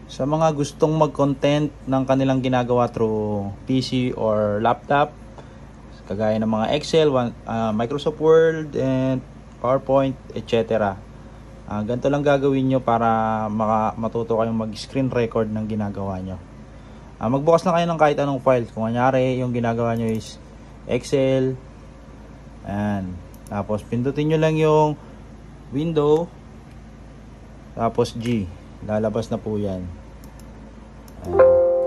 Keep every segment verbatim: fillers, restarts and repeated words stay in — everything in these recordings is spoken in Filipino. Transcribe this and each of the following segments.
Sa mga gustong mag-content ng kanilang ginagawa through P C or laptop, kagaya ng mga Excel, uh, Microsoft Word, and PowerPoint, et cetera. Uh, ganito lang gagawin nyo para maka, matuto kayong mag-screen record ng ginagawa nyo. Uh, magbukas na kayo ng kahit anong file. Kung kanyari, yung ginagawa nyo is Excel. Ayan. Tapos, pindutin nyo lang yung window. Tapos G. Lalabas na po yan. Ayan.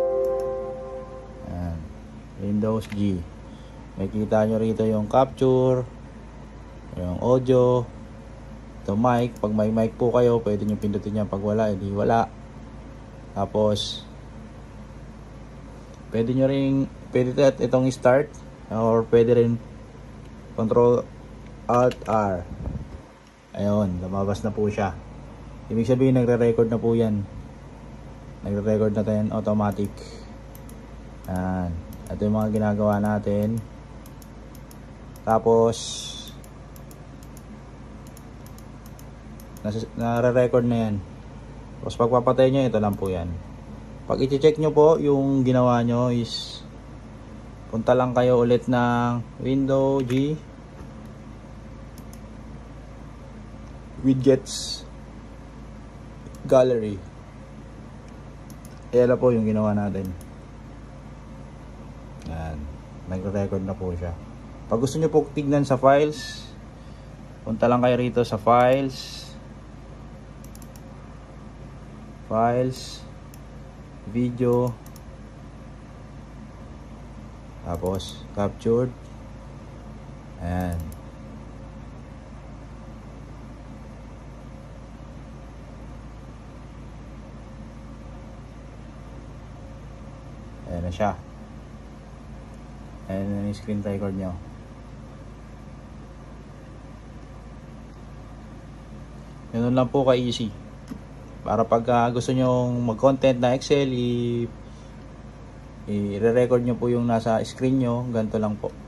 Ayan. Windows G. Makikita nyo rito yung capture, yung audio, ito mic. Pag may mic po kayo, pwede nyo pindutin yan. Pag wala, edi wala. Tapos pwede nyo rin, pwede itong start, or pwede rin control alt R. Ayun, lumabas na po siya. Ibig sabihin, nagre-record na po yan. Nagre-record na tayo automatic. Ayan. Ito yung mga ginagawa natin. Tapos nare-record na yan. Tapos pagpapatay nyo, ito lang po yan. Pag i-check nyo po yung ginawa nyo is punta lang kayo ulit ng window G, widgets, gallery. Ayan na po yung ginawa natin. Yan, nagre-record na po siya. Pag gusto nyo po tignan sa files, punta lang kayo rito sa files, files, video, tapos captured. Ayan. Ayan na siya. Ayan na yung screen record nyo. Ganun lang po ka-easy. Para pag uh, gusto nyo mag-content na Excel, i- i-re-record nyo po yung nasa screen nyo. Ganito lang po.